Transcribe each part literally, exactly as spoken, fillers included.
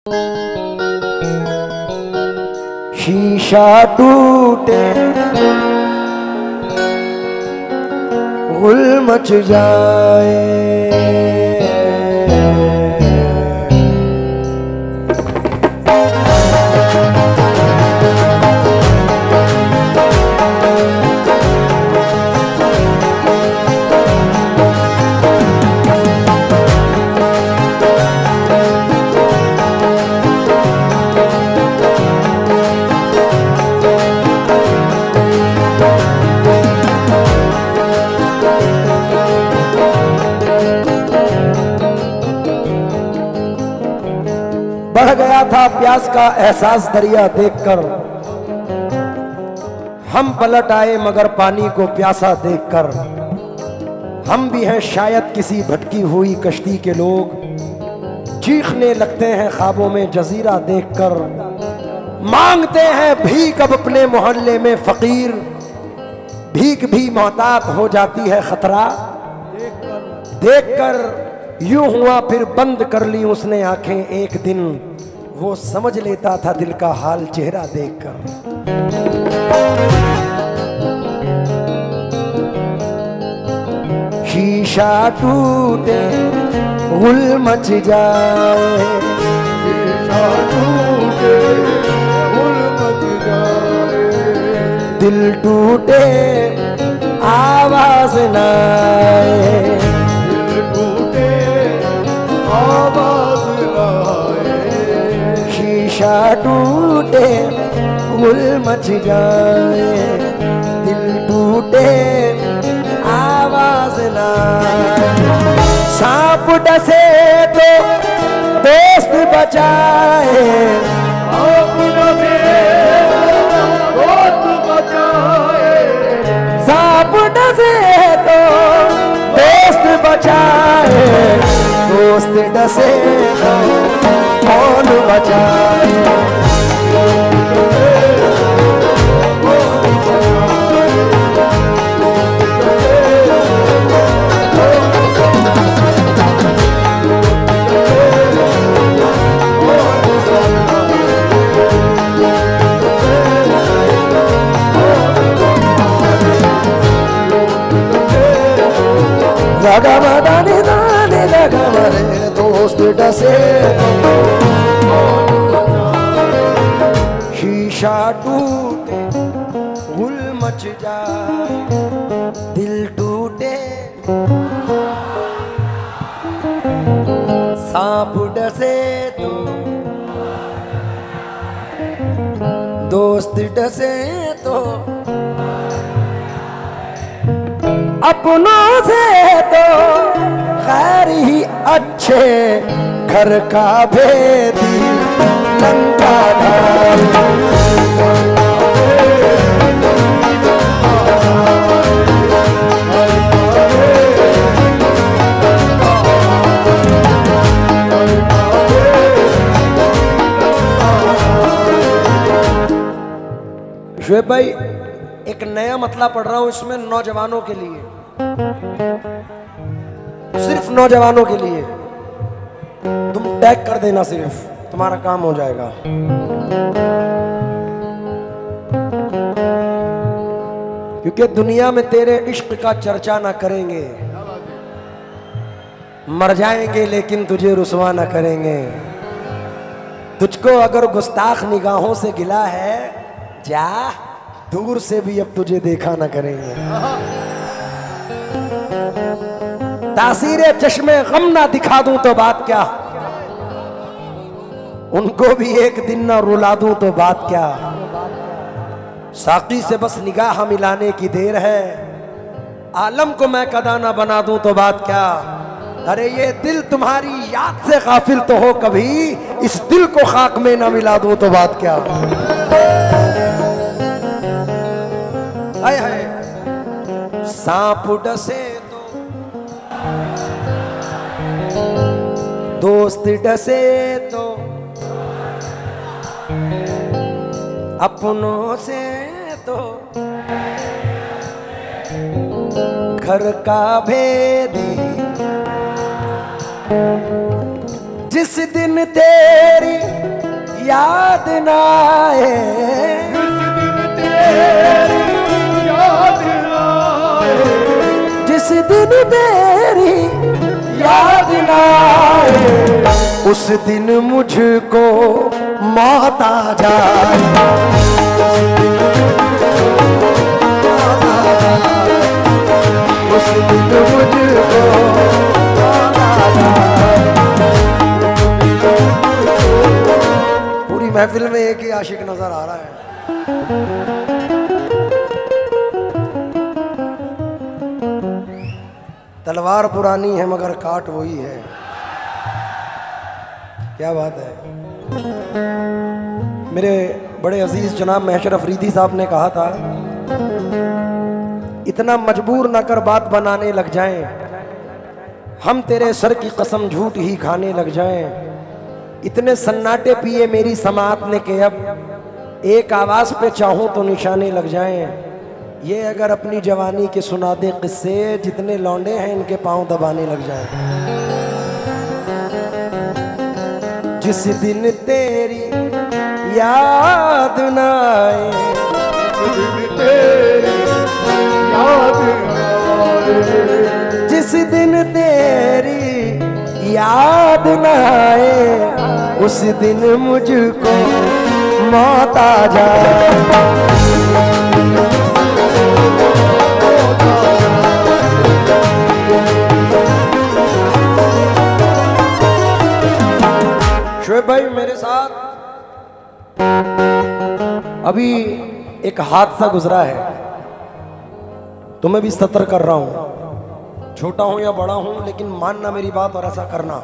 शीशा टूटे गुल मच जाए, बढ़ गया था प्यास का एहसास दरिया देखकर, हम पलट आए मगर पानी को प्यासा देखकर। हम भी हैं शायद किसी भटकी हुई कश्ती के लोग, चीखने लगते हैं ख्वाबों में जजीरा देखकर। मांगते हैं भीख अब अपने मोहल्ले में फकीर, भीख भी मोहतात हो जाती है खतरा देखकर। यूं हुआ फिर बंद कर ली उसने आंखें एक दिन, वो समझ लेता था दिल का हाल चेहरा देखकर। शीशा टूटे गुल मच जाए, शीशा टूटे गुल मच जाए, दिल टूटे आवाज न आए, आवाज लाए। शीशा टूटे गुल मच जाए, दिल टूटे आवाज ना आए। सांप डसे तो दोस्त बचाए, सांप डसे दोस्त बचाए, सांप डसे तो दोस्त बचाए, दोस्त डसे तो कौन बचाए। लगा मदानी दानी लगा मरे दोस्त डसे, शीशा टूटे गुल मच जाए, दिल टूटे सांप डसे तो दोस्त डसे तो अपनों से तो खैर ही अच्छे, घर का भेदी लंका ढाल। शुएब भाई एक नया मतलब पढ़ रहा हूं इसमें नौजवानों के लिए, सिर्फ नौजवानों के लिए। तुम टैग कर देना, सिर्फ तुम्हारा काम हो जाएगा। क्योंकि दुनिया में तेरे इश्क का चर्चा ना करेंगे, मर जाएंगे लेकिन तुझे रुसवा ना करेंगे। तुझको अगर गुस्ताख निगाहों से गिला है, जा दूर से भी अब तुझे देखा ना करेंगे। तासीरे चश्मे गम ना दिखा दूं तो बात क्या, उनको भी एक दिन ना रुला दूं तो बात क्या। साकी से बस निगाह मिलाने की देर है, आलम को मैं कदा ना बना दूं तो बात क्या। अरे ये दिल तुम्हारी याद से गाफिल तो हो कभी, इस दिल को खाक में ना मिला दूं तो बात क्या। हाय हाय सांप डसे तो दोस्त डसे तो अपनों से तो घर का भेदी। जिस दिन तेरी याद ना आए, जिस दिन तेरी याद जिस दिन तेरी याद ना आए, ना आए, उस दिन मुझको मौत आ जाए। उस दिन मुझको मौत आ जाए। पूरी महफिल में एक ही आशिक नजर आ रहा है। तलवार पुरानी है मगर काट वही है। क्या बात है। मेरे बड़े अजीज जनाब महशर अफरीदी साहब ने कहा था, इतना मजबूर न कर बात बनाने लग जाएं, हम तेरे सर की कसम झूठ ही खाने लग जाएं। इतने सन्नाटे पिए मेरी समात ने के अब एक आवाज पे चाहूं तो निशाने लग जाएं। ये अगर अपनी जवानी के सुना दे किस्से, जितने लौंडे हैं इनके पांव दबाने लग जाएं। जिस दिन तेरी याद न आए, जिस दिन तेरी याद न आए, उस दिन मुझको मौत आ जाए। शोएब भाई, मेरे साथ अभी एक हादसा गुजरा है, तो मैं भी सतर कर रहा हूं। छोटा हूं या बड़ा हूं, लेकिन मानना मेरी बात और ऐसा करना।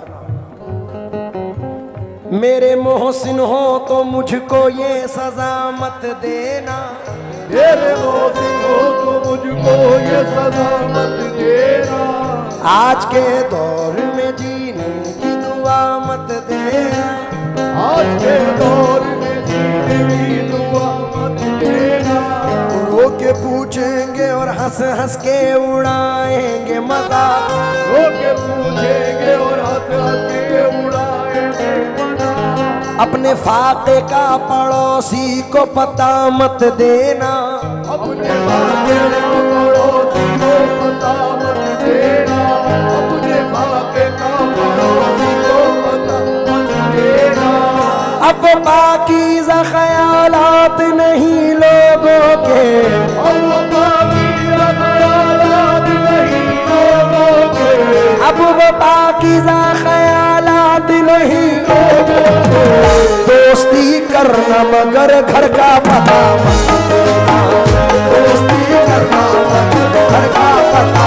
मेरे मोहसिन हो तो मुझको ये सजा मत देना, मेरे मोहसिन हो तो मुझको ये सजा मत देना। आज के दौर में जीने की दुआ मत देना, आज के दौर में जीने की दुआ मत देना। रो के पूछेंगे और हंस हंस के उड़ाएंगे मजाक, रो के पूछेंगे और हंस हंस के उड़ाएंगे मजाक। अपने फाके का पड़ोसी को पता मत देना, अपने फाके का पड़ोसी को पता मत देना। अपने फाके का पड़ोसी को पता मत देना। अब पाकीज़ा ख्यालात नहीं लोगों के, अब पाकीज़ा ख्यालात नहीं लोगों के। अब वो पाकीज़ा ख्यालात नहीं लोगों के। दोस्ती करना मगर घर का पता मत देना, दोस्ती करना मगर घर का पता।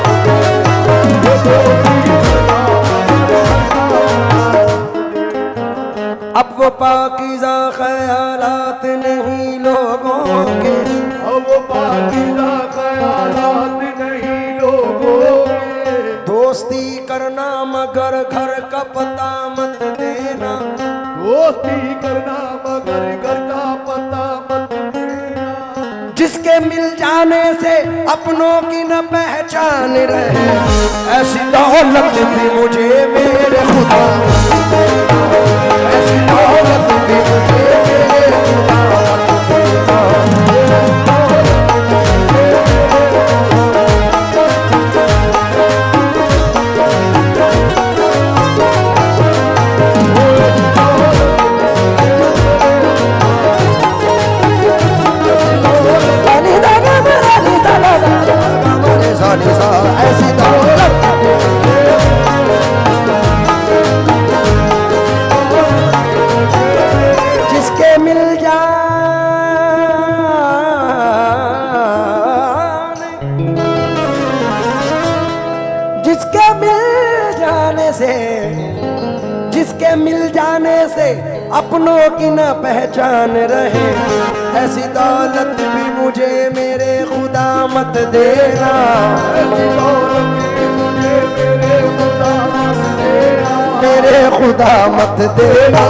अब वो पाकीज़ा ख्यालात नहीं लोगों के, अब पाकीज़ा ख्यालात नहीं लोगों के। दोस्ती करना मगर घर का पता मत देना, दोस्ती करना मगर घर का पता मत देना। जिसके मिल जाने से अपनों की न पहचान रहे, ऐसी दौलत भी मुझे मेरे खुदा, ऐसी दौलत भी मुझे मेरे खुदा। ऐसी दौलत जिसके मिल जाने, जिसके मिल जाने से, जिसके मिल जाने से अपनों की न पहचान रहे, ऐसी दौलत भी मुझे मेरे खुदा मत देना, ऐसी दौलत भी मुझे मेरे खुदा मत देना। मेरे खुदा मत देना।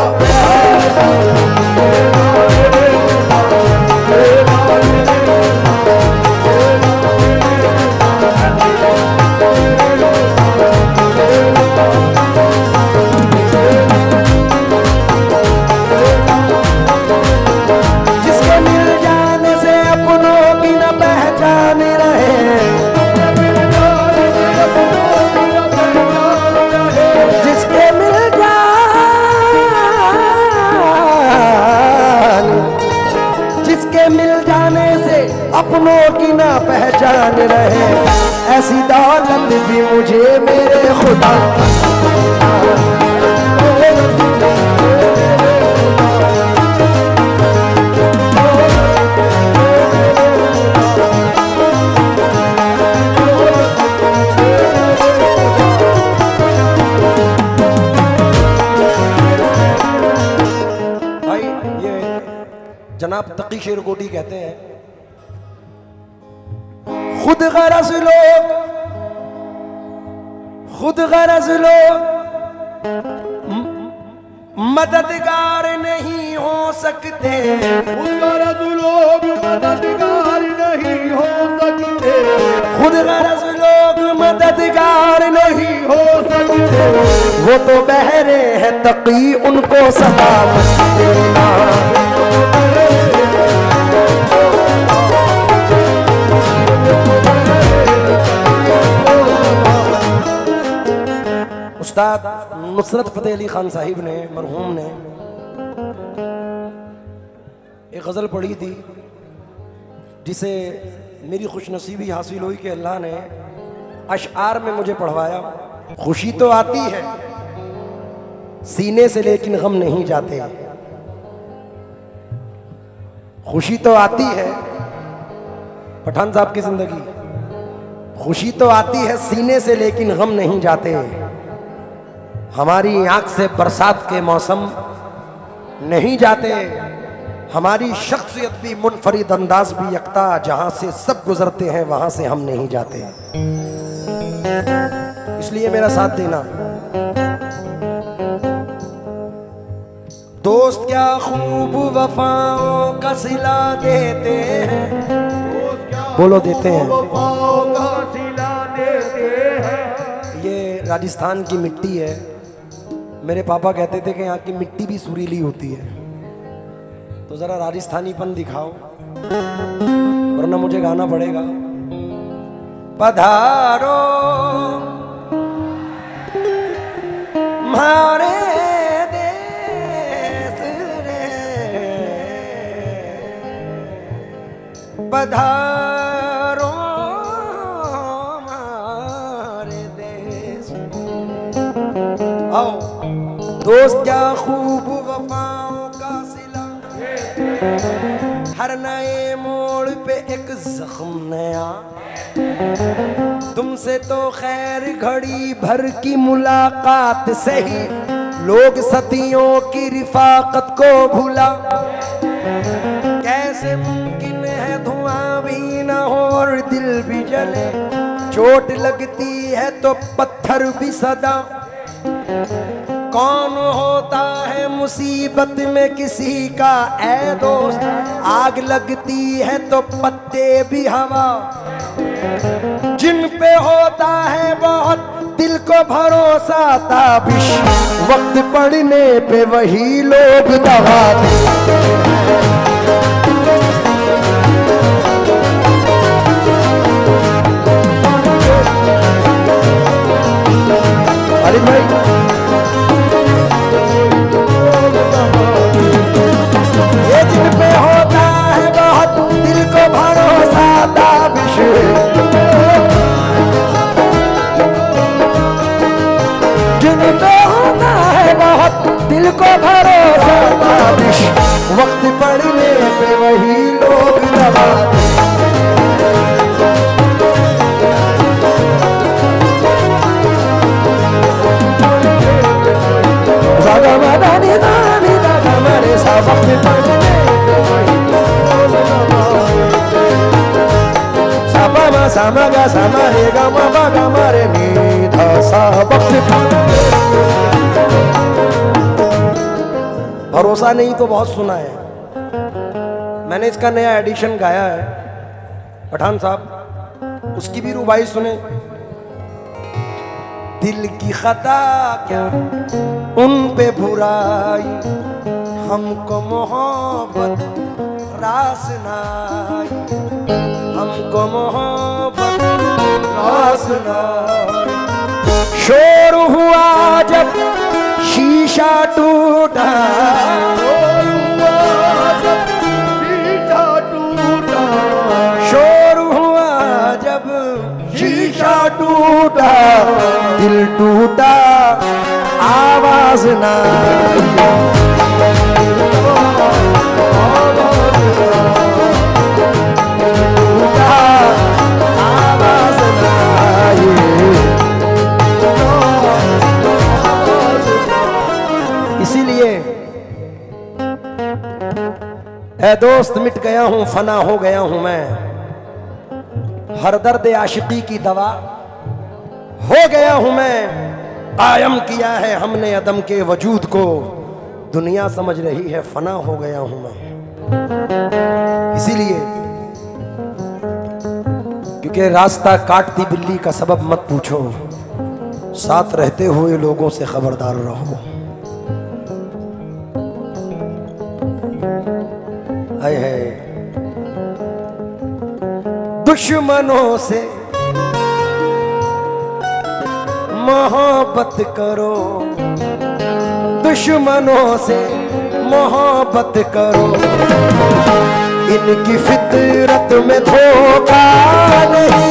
अपनों की ना पहचान रहे, ऐसी दौलत भी मुझे मेरे खुदा। जनाब तकी शेर कोटी कहते हैं, खुद गरज लोग खुद गरज लोग मददगार नहीं हो सकते, खुद गरज लोग मददगार नहीं हो सकते, खुद गरज लोग मददगार नहीं हो सकते, वो तो बहरे हैं तकी उनको सलामत देना। उस्ताद नुसरत फतेह अली खान साहिब ने, मरहूम ने, एक गज़ल पढ़ी थी जिसे मेरी खुशनसीबी हासिल हुई कि अल्लाह ने अशआर में मुझे पढ़वाया। खुशी तो आती है सीने से लेकिन गम नहीं जाते, खुशी तो आती है पठान साहब की जिंदगी, खुशी तो आती है सीने से लेकिन गम नहीं जाते। हमारी आंख से बरसात के मौसम नहीं जाते, हमारी शख्सियत भी मुनफरिद अंदाज भी यकता, जहां से सब गुजरते हैं वहां से हम नहीं जाते। इसलिए मेरा साथ देना। दोस्त क्या खूब वफाओं का सिला देते हैं, बोलो देते हैं। वफाओं का सिला देते हैं। ये राजस्थान की मिट्टी है। मेरे पापा कहते थे कि यहाँ की मिट्टी भी सुरीली होती है, तो जरा राजस्थानीपन दिखाओ वरना मुझे गाना पड़ेगा। पधारो मारे देश रे, पधारो मारे देश। आओ दोस्त क्या खूब वफाओं का सिला, हर नए मोड़ पे एक जख्म नया, तुमसे तो खैर घड़ी भर की मुलाकात से ही लोग सदियों की रिफाकत को भूला। कैसे मुमकिन है धुआं भी ना हो और दिल भी जले, चोट लगती है तो पत्थर भी सदा। कौन होता है मुसीबत में किसी का ऐ दोस्त, आग लगती है तो पत्ते भी हवा। जिन पे होता है बहुत दिल को भरोसा ताबिश, वक्त पड़ने पे वही लोग दगा दे। अरे भाई जिन पे होता है बहुत दिल को भरोसा ताबिश, जिन पे होता है बहुत दिल को भरोसा ताबिश, वक्त पड़ने पे वही लोग दबा। सागा मदानी दानी दागा मरे सा वक्त पड़ने सामगा सामरे गमा बगा मारे नी था सा वक्त। भरोसा नहीं तो बहुत सुना है, मैंने इसका नया एडिशन गाया है पठान साहब, उसकी भी रुबाई सुने। दिल की खता क्या उन पे बुराई, हमको मोहब्बत रास नाई, हमको मोहब्बत रास नाई। शोर हुआ जब शीशा टूटा, शीशा टूटा, टूटा आवाज ना ऐ दोस्त मिट गया हूं, फना हो गया हूं मैं, हर दर्द आशिकी की दवा हो गया हूं मैं। कायम किया है हमने अदम के वजूद को, दुनिया समझ रही है फना हो गया हूं मैं। इसीलिए क्योंकि रास्ता काटती बिल्ली का सबब मत पूछो, साथ रहते हुए लोगों से खबरदार रहो। है, है। दुश्मनों से मोहब्बत करो, दुश्मनों से मोहब्बत करो, इनकी फितरत में धोखा नहीं।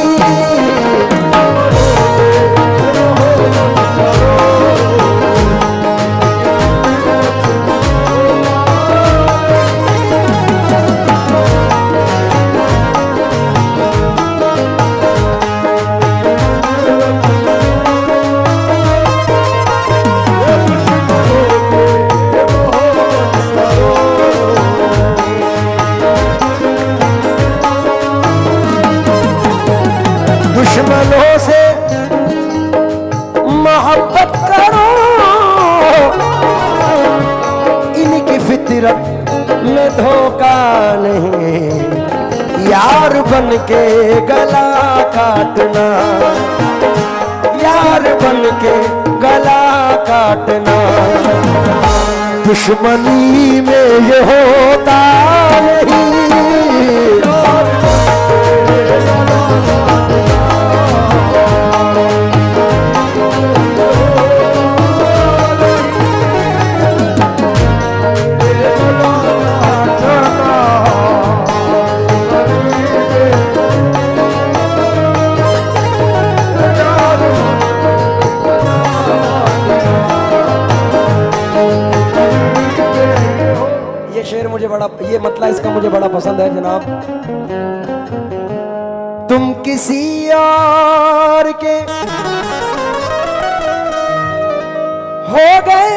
दुश्मनों से मोहब्बत करो, इनकी फितरत में धोखा नहीं। यार बन के गला काटना, यार बन के गला काटना, दुश्मनी में ये होता नहीं। मुझे बड़ा ये मतलब इसका मुझे बड़ा पसंद है जनाब। तुम किसी और के हो गए,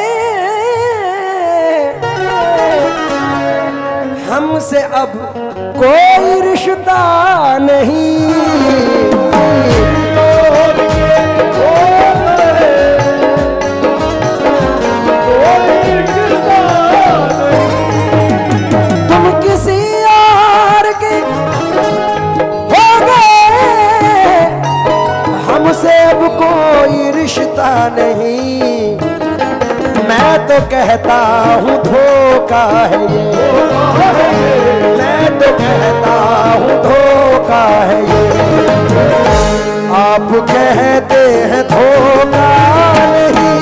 हमसे अब कोई रिश्ता नहीं। कोई रिश्ता नहीं, मैं तो कहता हूँ धोखा है ये, मैं तो कहता हूँ धोखा है ये, आप कहते हैं धोखा नहीं।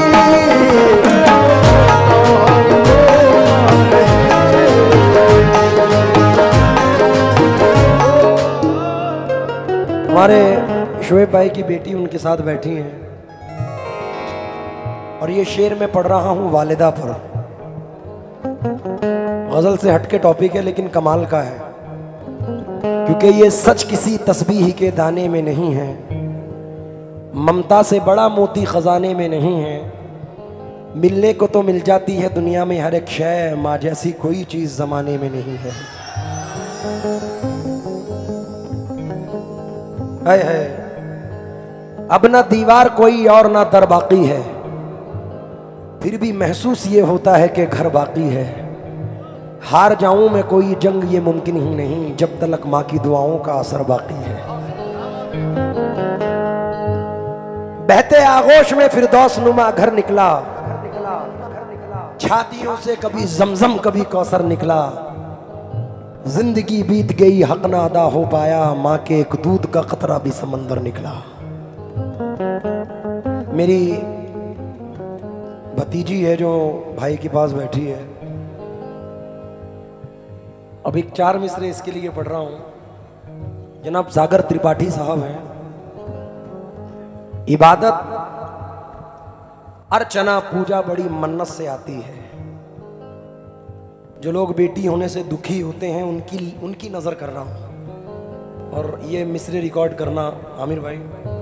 हमारे शोएब भाई की बेटी उनके साथ बैठी हैं और ये शेर मैं पढ़ रहा हूँ वालिदा पर। गजल से हटके टॉपिक है लेकिन कमाल का है, क्योंकि ये सच किसी तस्बीह के दाने में नहीं है, ममता से बड़ा मोती खजाने में नहीं है। मिलने को तो मिल जाती है दुनिया में हर एक शय, माँ जैसी कोई चीज जमाने में नहीं है। है, है। अब ना दीवार कोई और ना दर बाकी है, फिर भी महसूस ये होता है कि घर बाकी है। हार जाऊं मैं कोई जंग ये मुमकिन ही नहीं, जब तक माँ की दुआओं का असर बाकी है। बहते आगोश में फिरदौस नुमा घर निकला, छातियों से कभी जमजम कभी कौसर निकला। जिंदगी बीत गई हक ना अदा हो पाया, माँ के एक दूध का कतरा भी समंदर निकला। मेरी भतीजी है जो भाई के पास बैठी है, अब एक चार मिसरे इसके लिए पढ़ रहा हूं। जनाब सागर त्रिपाठी साहब हैं। इबादत अर्चना पूजा बड़ी मन्नत से आती है। जो लोग बेटी होने से दुखी होते हैं उनकी उनकी नजर कर रहा हूं, और ये मिसरे रिकॉर्ड करना आमिर भाई।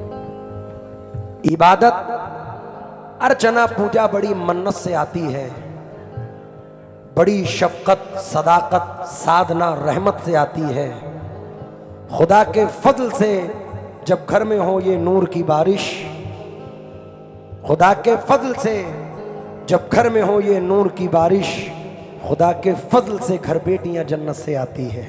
इबादत अर्चना पूजा बड़ी मन्नत से आती है, बड़ी शफकत सदाकत साधना रहमत से आती है। खुदा के फजल से जब घर में हो ये नूर की बारिश, खुदा के फजल से जब घर में हो ये नूर की बारिश, खुदा के फजल से घर बेटियां जन्नत से आती है।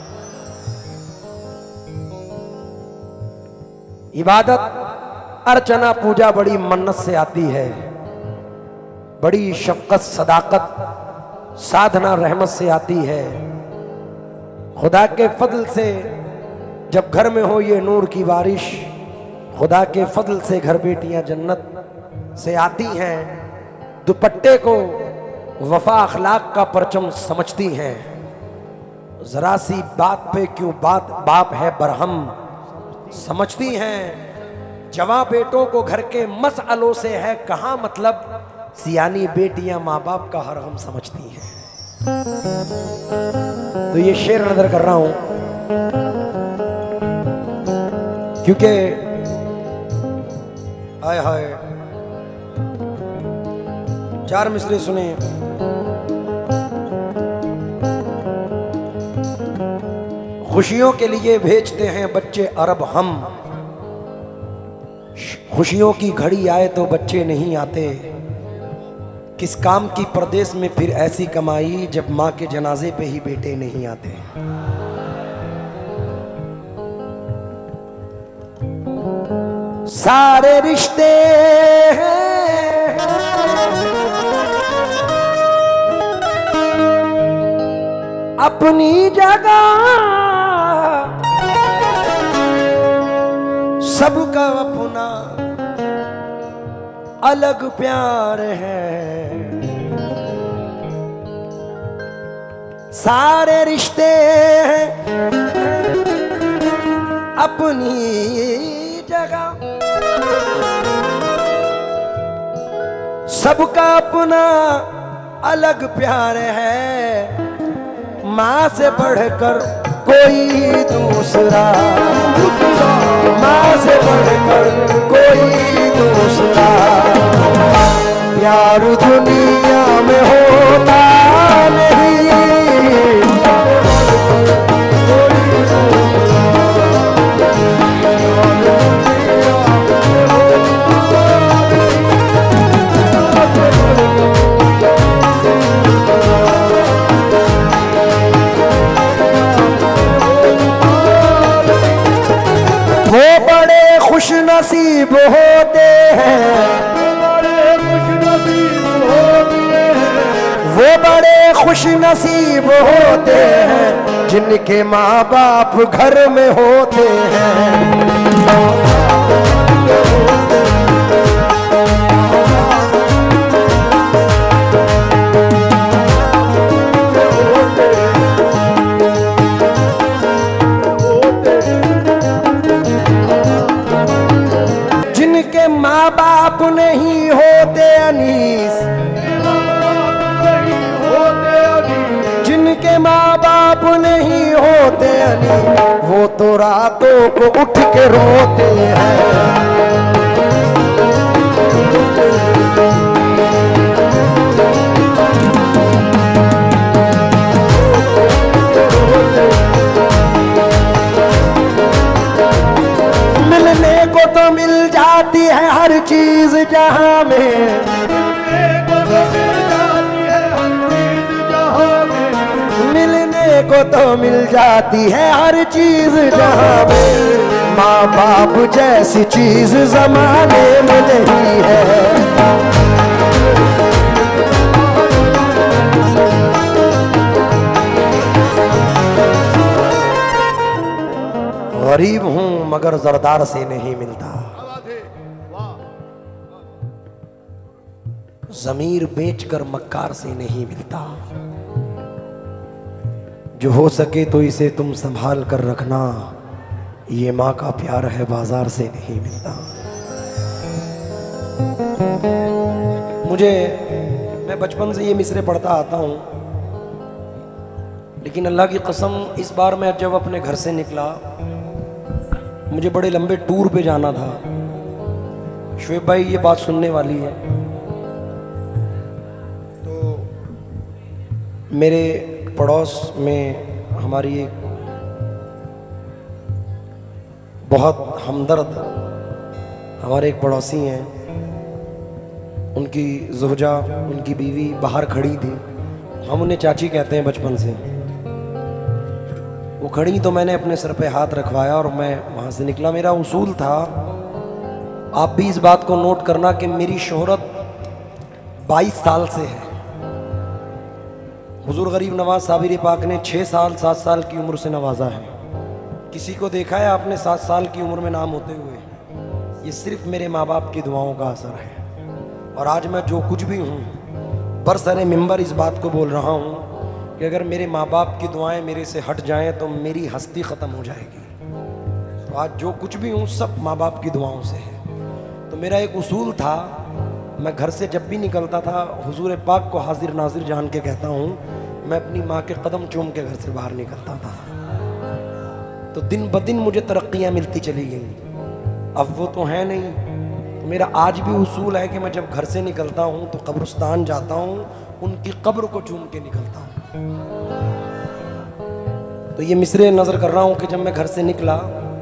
इबादत अर्चना पूजा बड़ी मन्नत से आती है, बड़ी शफकत सदाकत साधना रहमत से आती है। खुदा के फजल से जब घर में हो ये नूर की बारिश, खुदा के फजल से घर बेटियां जन्नत से आती हैं। दुपट्टे को वफा अखलाक का परचम समझती हैं। जरा सी बात पे क्यों बात बाप है बरहम समझती हैं। जवां बेटों को घर के मसअलों से है कहाँ मतलब, सियानी बेटियां माँ बाप का हर गम समझती हैं। तो ये शेर नजर कर रहा हूं क्योंकि हाय हाय चार मिसरे सुने। खुशियों के लिए भेजते हैं बच्चे अरब हम, खुशियों की घड़ी आए तो बच्चे नहीं आते। किस काम की परदेश में फिर ऐसी कमाई जब माँ के जनाजे पे ही बेटे नहीं आते। सारे रिश्ते अपनी जगह, सबका अपना अलग प्यार है। सारे रिश्ते अपनी जगह, सबका अपना अलग प्यार है। माँ से बढ़कर कोई दूसरा, माँ से बढ़कर कोई दूसरा प्यार दुनिया में होता नहीं। वो बड़े खुश नसीब होते हैं, बड़े खुश नसीब होते हैं, वो बड़े खुश नसीब होते हैं जिनके माँ बाप घर में होते हैं। जिनके माँ बाप नहीं होते अनीस, जिनके माँ बाप नहीं होते अनीस, वो तो रातों को उठ के रोते हैं। मिलने को तो मिल जाती है हर चीज जहां में, मिलने को तो मिल जाती है हर चीज जहां में। माँ बाप जैसी चीज जमाने में नहीं है। गरीब हूं मगर जरदार से नहीं मिलता, जमीर बेचकर मक्कार से नहीं मिलता। जो हो सके तो इसे तुम संभाल कर रखना, ये माँ का प्यार है बाजार से नहीं मिलता। मुझे, मैं बचपन से ये मिसरे पढ़ता आता हूँ, लेकिन अल्लाह की कसम इस बार मैं जब अपने घर से निकला, मुझे बड़े लंबे टूर पे जाना था। शुएब भाई ये बात सुनने वाली है, तो मेरे पड़ोस में हमारी एक बहुत हमदर्द हमारे एक पड़ोसी हैं, उनकी ज़ोजा, उनकी बीवी बाहर खड़ी थी। हम उन्हें चाची कहते हैं बचपन से। वो खड़ी तो मैंने अपने सर पे हाथ रखवाया और मैं वहाँ से निकला। मेरा उसूल था, आप भी इस बात को नोट करना कि मेरी शोहरत बाईस साल से है। हुजूर गरीब नवाज साबिर पाक ने छः साल सात साल की उम्र से नवाजा है। किसी को देखा है आपने सात साल की उम्र में नाम होते हुए? ये सिर्फ मेरे माँ बाप की दुआओं का असर है। और आज मैं जो कुछ भी हूँ, बरसरे मिंबर इस बात को बोल रहा हूँ कि अगर मेरे माँ बाप की दुआएं मेरे से हट जाएं तो मेरी हस्ती ख़त्म हो जाएगी। तो आज जो कुछ भी हूँ सब माँ बाप की दुआओं से है। तो मेरा एक उसूल था, मैं घर से जब भी निकलता था हुजूर पाक को हाजिर नाजिर जान के कहता हूँ, मैं अपनी माँ के कदम चूम के घर से बाहर निकलता था। तो दिन ब दिन मुझे तरक्कियाँ मिलती चली गई। अब वो तो है नहीं, तो मेरा आज भी उसूल है कि मैं जब घर से निकलता हूँ तो कब्रिस्तान जाता हूँ, उनकी कब्र को चूम के निकलता हूँ। तो ये मिसरे नज़र कर रहा हूँ कि जब मैं घर से निकला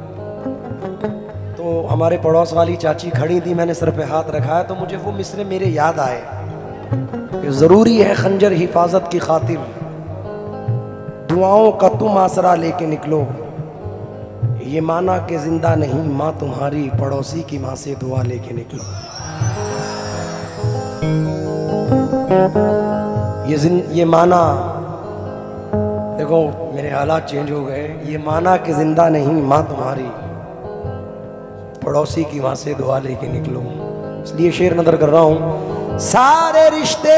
तो हमारे पड़ोस वाली चाची खड़ी थी, मैंने सर पे हाथ रखा है तो मुझे वो मिसरे मेरे याद आए कि ज़रूरी है खंजर हिफाजत की खातिर, दुआओं का तुम आसरा लेके निकलो, ये माना कि जिंदा नहीं माँ तुम्हारी, पड़ोसी की माँ से दुआ लेके निकलो। ये जिन ये माना, देखो मेरे हालात चेंज हो गए, ये माना कि जिंदा नहीं माँ तुम्हारी, पड़ोसी की माँ से दुआ लेके निकलो। इसलिए शेर नजर कर रहा हूं, सारे रिश्ते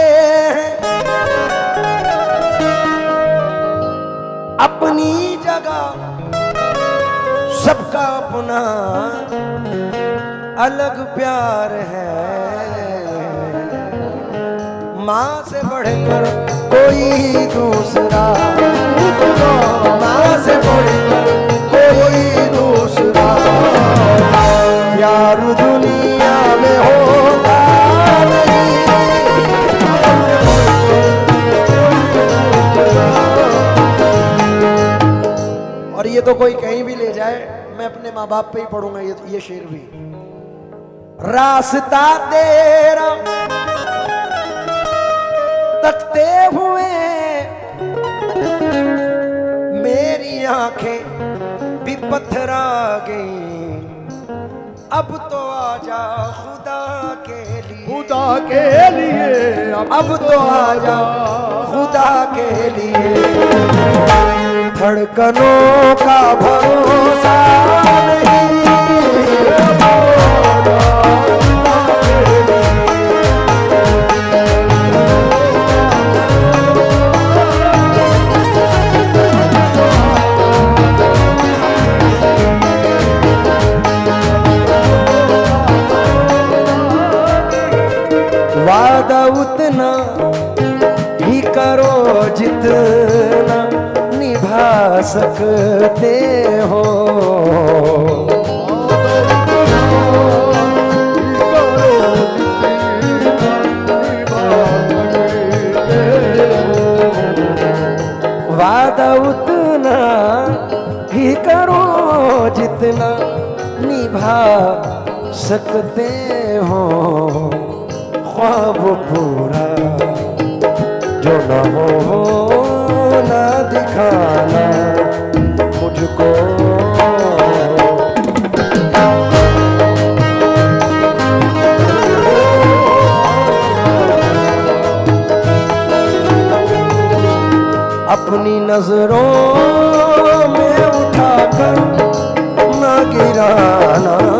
अपनी जगह, सबका अपना अलग प्यार है, माँ से बढ़कर कोई दूसरा, माँ से बढ़कर कोई दूसरा प्यार दुनिया में होता नहीं। और ये तो कोई कहीं भी ले जाए, मैं अपने माँ बाप पे ही पढ़ूंगा ये ये शेर भी। रास्ता तेरा तकते हुए मेरी आंखें भी पत्थरा गई, अब तो आजा खुदा के लिए, खुदा के लिए अब तो आजा खुदा के लिए, धड़कनों का भरोसा नहीं, वादा उतना ही करो जितना निभा सकते हो, वादा उतना ही करो जितना निभा सकते हो, ख्वाब पूरा जो न हो ना दिखाना मुझको, अपनी नजरों में उठाकर ना गिराना